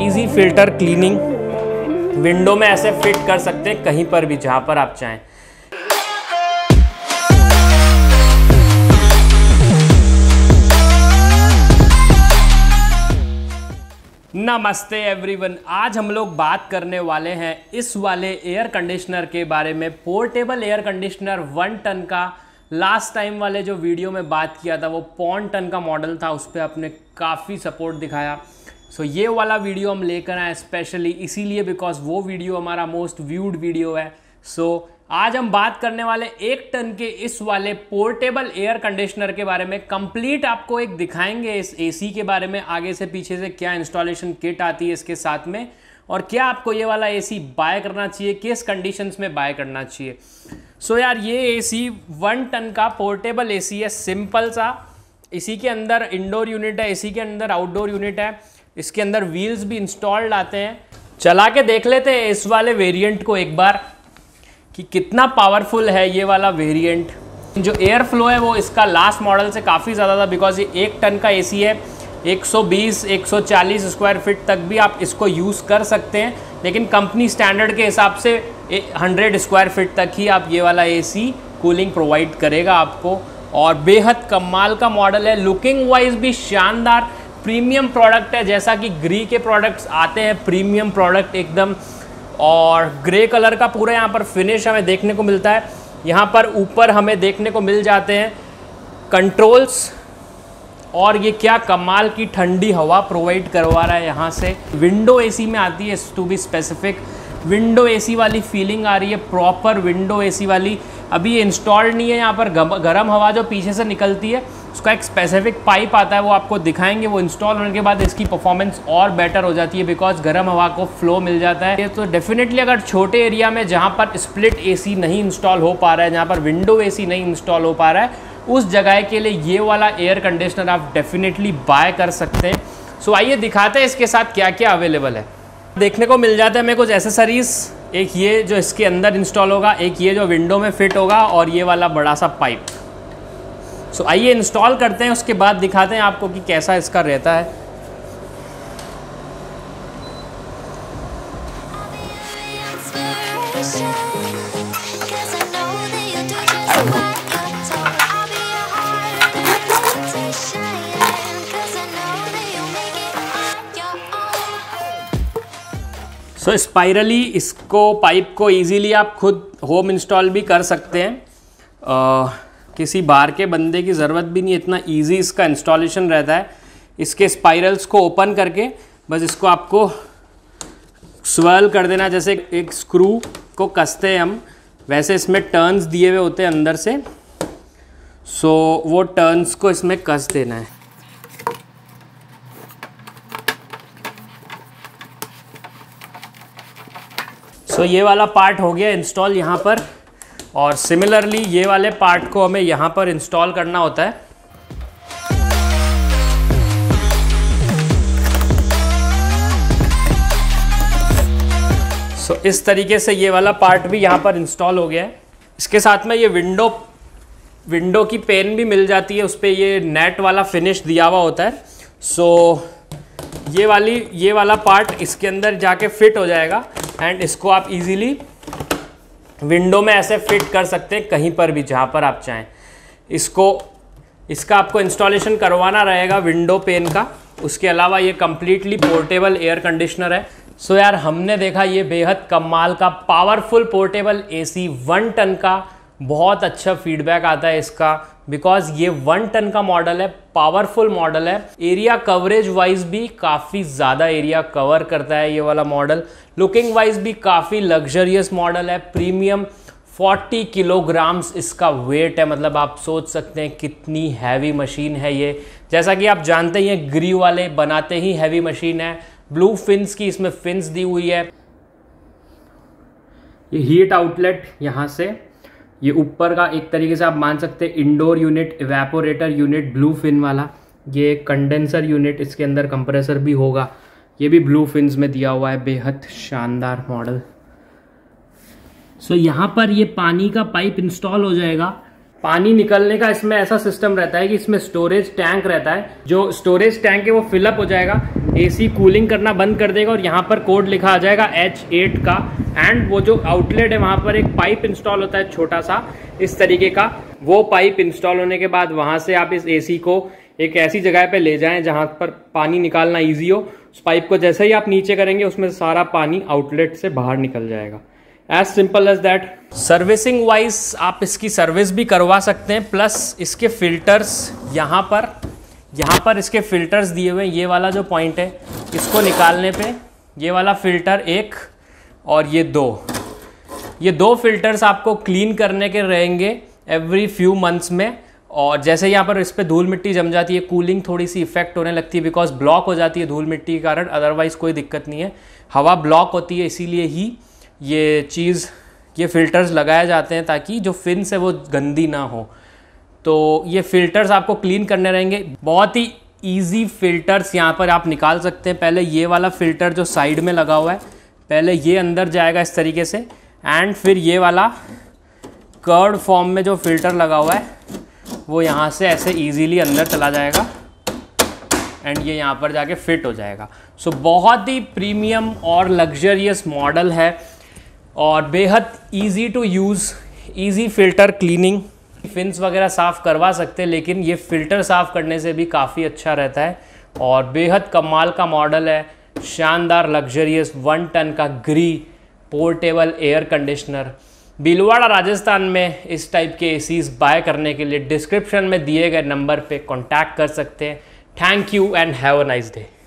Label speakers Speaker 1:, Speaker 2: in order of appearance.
Speaker 1: Easy filter cleaning window में ऐसे fit कर सकते हैं कहीं पर भी जहां पर आप चाहें। नमस्ते एवरीवन, आज हम लोग बात करने वाले हैं इस वाले एयर कंडीशनर के बारे में। पोर्टेबल एयर कंडीशनर 1 टन का। लास्ट टाइम वाले जो वीडियो में बात किया था वो 0.5 टन का मॉडल था, उस पर आपने काफ़ी सपोर्ट दिखाया। सो ये वाला वीडियो हम लेकर आए स्पेशली इसीलिए बिकॉज वो वीडियो हमारा मोस्ट व्यूड वीडियो है। सो आज हम बात करने वाले 1 टन के इस वाले पोर्टेबल एयर कंडीशनर के बारे में। कंप्लीट आपको एक दिखाएंगे इस एसी के बारे में, आगे से पीछे से क्या इंस्टॉलेशन किट आती है इसके साथ में, और क्या आपको ये वाला एसी बाय करना चाहिए, किस कंडीशंस में बाय करना चाहिए। सो यार ये एसी 1 टन का पोर्टेबल एसी है, सिंपल सा। इसी के अंदर इंडोर यूनिट है, इसी के अंदर आउटडोर यूनिट है, इसके अंदर व्हील्स भी इंस्टॉल्ड आते हैं। चला के देख लेते हैं इस वाले वेरिएंट को एक बार कि कितना पावरफुल है ये वाला वेरिएंट। जो एयर फ्लो है वो इसका लास्ट मॉडल से काफ़ी ज़्यादा था बिकॉज ये 1 टन का एसी है। 120-140 स्क्वायर फीट तक भी आप इसको यूज़ कर सकते हैं, लेकिन कंपनी स्टैंडर्ड के हिसाब से 100 स्क्वायर फीट तक ही आप ये वाला एसी कूलिंग प्रोवाइड करेगा आपको। और बेहद कमाल का मॉडल है, लुकिंग वाइज भी शानदार प्रीमियम प्रोडक्ट है। जैसा कि ग्री के प्रोडक्ट्स आते हैं प्रीमियम प्रोडक्ट एकदम, और ग्रे कलर का पूरा यहाँ पर फिनिश हमें देखने को मिलता है। यहाँ पर ऊपर हमें देखने को मिल जाते हैं कंट्रोल्स, और ये क्या कमाल की ठंडी हवा प्रोवाइड करवा रहा है यहाँ से। विंडो एसी में आती है, to be specific window AC वाली फीलिंग आ रही है, प्रॉपर विंडो एसी वाली। अभी ये इंस्टॉल्ड नहीं है, यहाँ पर गर्म हवा जो पीछे से निकलती है उसका एक स्पेसिफिक पाइप आता है, वो आपको दिखाएंगे। वो इंस्टॉल होने के बाद इसकी परफॉर्मेंस और बेटर हो जाती है बिकॉज गर्म हवा को फ्लो मिल जाता है। तो डेफिनेटली अगर छोटे एरिया में जहाँ पर स्प्लिट एसी नहीं इंस्टॉल हो पा रहा है, जहाँ पर विंडो एसी नहीं इंस्टॉल हो पा रहा है, उस जगह के लिए ये वाला एयर कंडीशनर आप डेफिनेटली बाय कर सकते हैं। सो आइए दिखाते हैं इसके साथ क्या क्या अवेलेबल है। देखने को मिल जाता है हमें कुछ एसेसरीज, एक ये जो इसके अंदर इंस्टॉल होगा, एक ये जो विंडो में फिट होगा, और ये वाला बड़ा सा पाइप। सो आइए इंस्टॉल करते हैं, उसके बाद दिखाते हैं आपको कि कैसा इसका रहता है। सो स्पाइरली इसको पाइप को इजीली आप खुद होम इंस्टॉल भी कर सकते हैं। किसी बाहर के बंदे की ज़रूरत भी नहीं, इतना इजी इसका इंस्टॉलेशन रहता है। इसके स्पाइरल्स को ओपन करके बस इसको आपको स्वर्ल कर देना, जैसे एक स्क्रू को कसते हैं हम, वैसे इसमें टर्न्स दिए हुए होते हैं अंदर से। सो वो टर्न्स को इसमें कस देना है। सो ये वाला पार्ट हो गया इंस्टॉल यहाँ पर, और सिमिलरली ये वाले पार्ट को हमें यहाँ पर इंस्टॉल करना होता है। सो इस तरीके से ये वाला पार्ट भी यहाँ पर इंस्टॉल हो गया है। इसके साथ में ये विंडो की पेन भी मिल जाती है, उस पर ये नेट वाला फिनिश दिया हुआ होता है। सो ये वाला पार्ट इसके अंदर जाके फिट हो जाएगा, एंड इसको आप इजीली विंडो में ऐसे फिट कर सकते हैं कहीं पर भी जहाँ पर आप चाहें। इसका आपको इंस्टॉलेशन करवाना रहेगा विंडो पेन का। उसके अलावा ये कम्प्लीटली पोर्टेबल एयर कंडीशनर है। सो यार हमने देखा ये बेहद कमाल का पावरफुल पोर्टेबल एसी 1 टन का। बहुत अच्छा फीडबैक आता है इसका बिकॉज ये 1 टन का मॉडल है, पावरफुल मॉडल है। एरिया कवरेज वाइज भी काफ़ी ज़्यादा एरिया कवर करता है ये वाला मॉडल। लुकिंग वाइज भी काफ़ी लग्जरियस मॉडल है, प्रीमियम। 40 किलोग्राम्स इसका वेट है, मतलब आप सोच सकते हैं कितनी हैवी मशीन है ये। जैसा कि आप जानते ही हैं ग्री वाले बनाते ही हैवी मशीन है। ब्लू फिन्स की इसमें फिन्स दी हुई है। ये हीट आउटलेट यहाँ से, ये ऊपर का एक तरीके से आप मान सकते हैं indoor unit, evaporator unit blue fin वाला। ये कंडेंसर यूनिट, इसके अंदर कंप्रेसर भी होगा, ये भी ब्लू फिन्स में दिया हुआ है। बेहद शानदार मॉडल। सो यहाँ पर ये पानी का पाइप इंस्टॉल हो जाएगा। पानी निकलने का इसमें ऐसा सिस्टम रहता है कि इसमें स्टोरेज टैंक रहता है, जो स्टोरेज टैंक है वो फिलअप हो जाएगा, एसी कूलिंग करना बंद कर देगा और यहाँ पर कोड लिखा आ जाएगा H8 का। एंड वो जो आउटलेट है वहाँ पर एक पाइप इंस्टॉल होता है छोटा सा इस तरीके का। वो पाइप इंस्टॉल होने के बाद वहाँ से आप इस एसी को एक ऐसी जगह पे ले जाएं जहाँ पर पानी निकालना ईजी हो। उस पाइप को जैसे ही आप नीचे करेंगे उसमें सारा पानी आउटलेट से बाहर निकल जाएगा। As simple as that. Servicing wise आप इसकी सर्विस भी करवा सकते हैं, प्लस इसके फिल्टर्स यहाँ पर इसके फिल्टर्स दिए हुए हैं। ये वाला जो पॉइंट है इसको निकालने पे ये वाला फिल्टर एक और ये दो फिल्टर्स आपको क्लीन करने के रहेंगे एवरी फ्यू मंथ्स में। और जैसे यहाँ पर इस पर धूल मिट्टी जम जाती है, कूलिंग थोड़ी सी इफेक्ट होने लगती है बिकॉज ब्लॉक हो जाती है धूल मिट्टी के कारण, अदरवाइज कोई दिक्कत नहीं है। हवा ब्लॉक होती है इसीलिए ही ये फिल्टर्स लगाए जाते हैं ताकि जो फिन्स है वो गंदी ना हो। तो ये फिल्टर्स आपको क्लीन करने रहेंगे। बहुत ही इजी फिल्टर्स यहाँ पर आप निकाल सकते हैं। पहले ये वाला फिल्टर जो साइड में लगा हुआ है, पहले ये अंदर जाएगा इस तरीके से, एंड फिर ये वाला कर्व्ड फॉर्म में जो फिल्टर लगा हुआ है वो यहाँ से ऐसे इजीली अंदर चला जाएगा एंड ये यहाँ पर जाके फिट हो जाएगा। सो बहुत ही प्रीमियम और लग्जरियस मॉडल है और बेहद easy to use, easy filter cleaning. Fins वगैरह साफ़ करवा सकते हैं लेकिन ये फ़िल्टर साफ़ करने से भी काफ़ी अच्छा रहता है और बेहद कमाल का मॉडल है। शानदार लग्जरियस 1 टन का Gree portable air conditioner. Bhilwara Rajasthan में इस टाइप के एसीज बाय करने के लिए डिस्क्रिप्शन में दिए गए नंबर पे कांटेक्ट कर सकते हैं। Thank you and have a nice day.